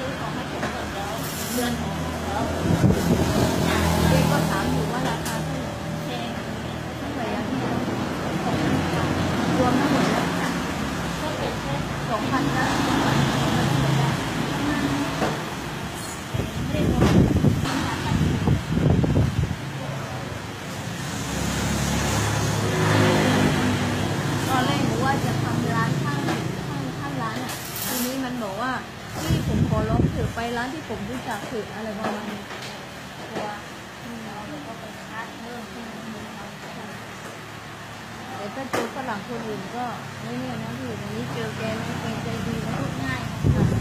อของให้ผมหมดแล้วเดือนของแล้วเด็กก็ถามอยู่ว่าราคาเท่าไหร่แพงเท่าไหร่ยังไม่รู้รวมทั้งหมดแล้วก็เป็นแค่2,000ละตอนแรกหนูว่าจะทำร้านข้างร้านอ่ะทีนี้มันบอกว่าที่ผมขอร้องเถอะไปร้านที่ผมรู้จักเถอะอะไรประมาณนี้ตัวเราก็ไปชาร์จเพิ่มแต่ถ้าเจอฝรั่งคนอื่นก็ไม่เนี่ยนะพี่วันนี้เจอแกไม่เป็นใจดีนะพูดง่าย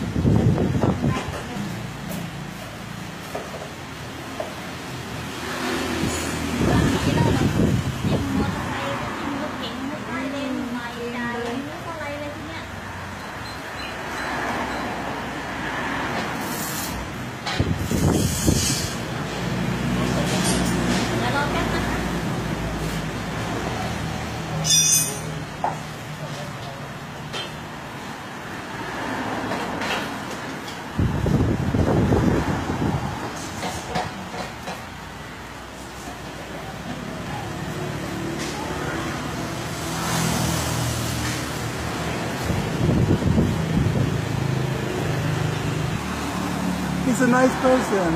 He's a nice person.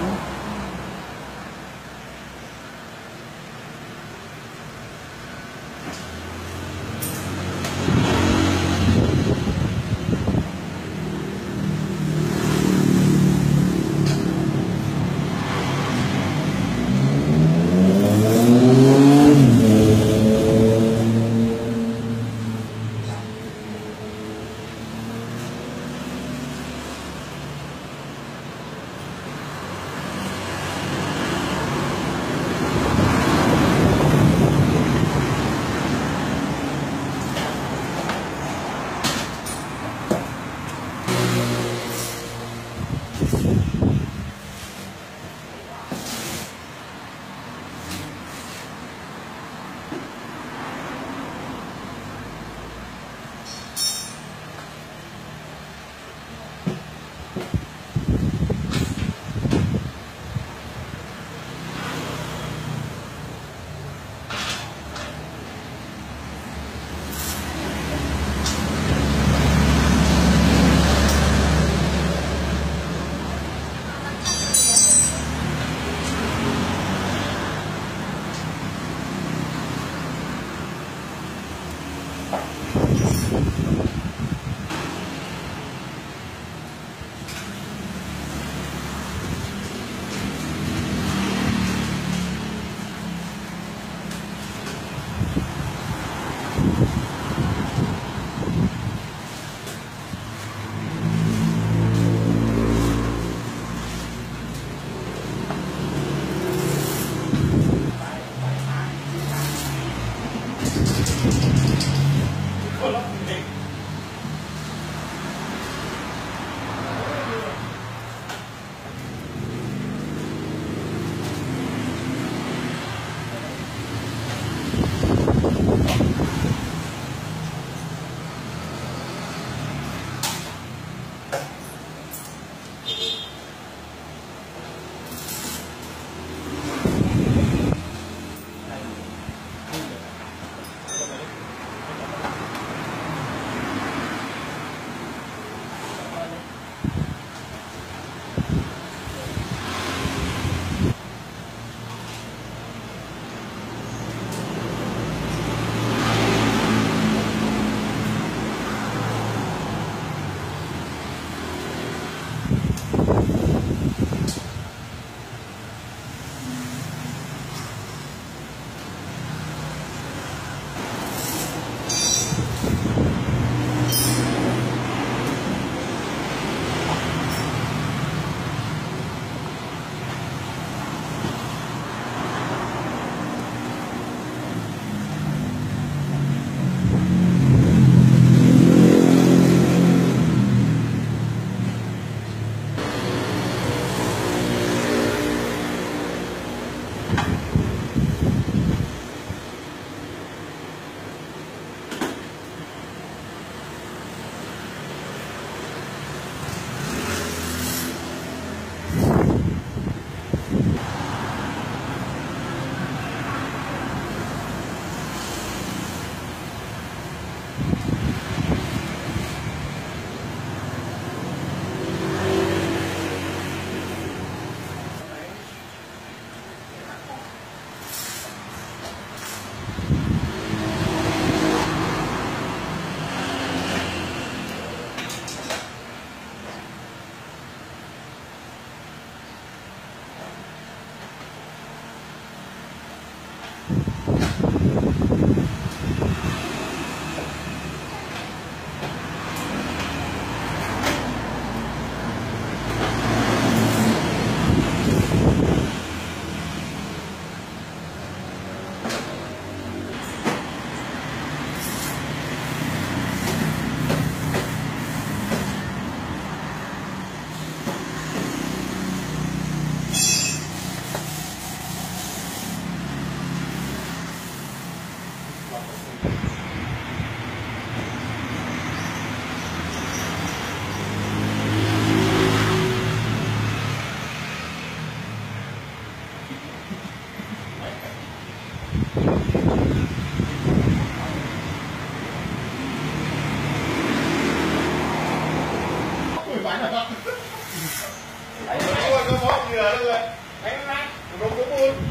ก็เพาะเหงื่อเลยไอ้นั่นลงสมบูรณ์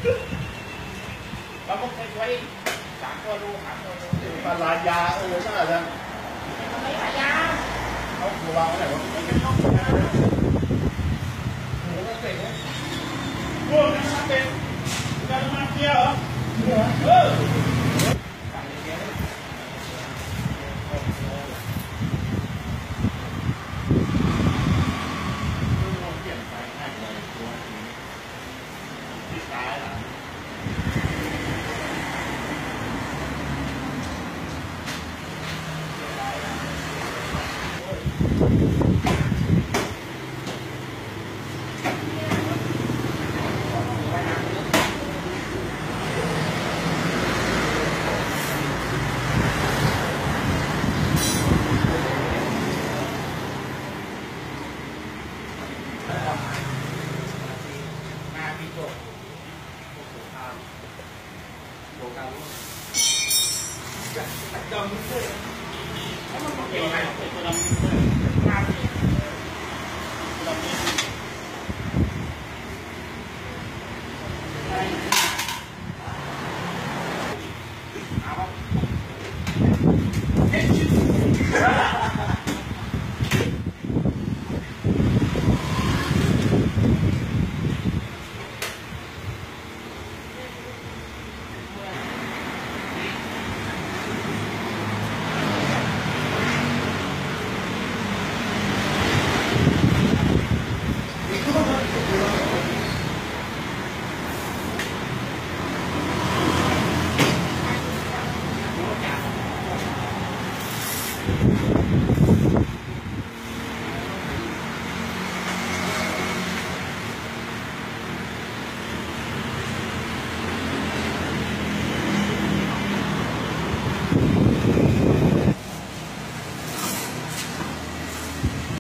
เราต้องใช้3 ตัวดูปลายาน่าจะไม่ปลายาเขาวางไว้ไหนวะไม่เป็นช่องหมูก็เสร็จแล้วพวกนั้นเป็นการมาเกียร์เหรอดำเลยแล้วมันเกี่ยวอะไรกับตัวดำ